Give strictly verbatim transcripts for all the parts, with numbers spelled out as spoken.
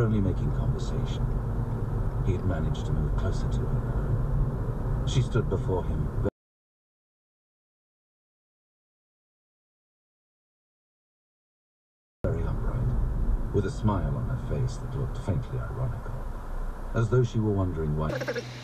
only making conversation. He had managed to move closer to her now. She stood before him, very upright, with a smile on her face that looked faintly ironical, as though she were wondering why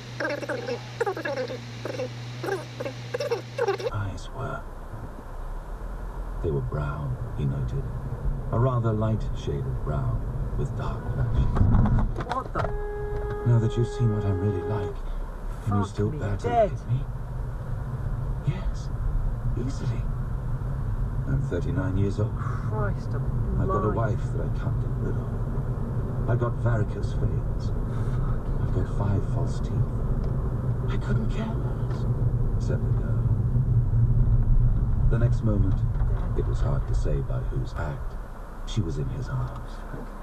eyes were. They were brown, he noted. A rather light shade of brown, with dark lashes. What the? Now that you've seen what I'm really like, can you still bear to look at me? Yes, easily. I'm thirty-nine years old. Christ, I've got a wife that I can't get rid of. I got varicose veins. I've got five false teeth. I couldn't care less, said the girl. The next moment, it was hard to say by whose act, she was in his arms.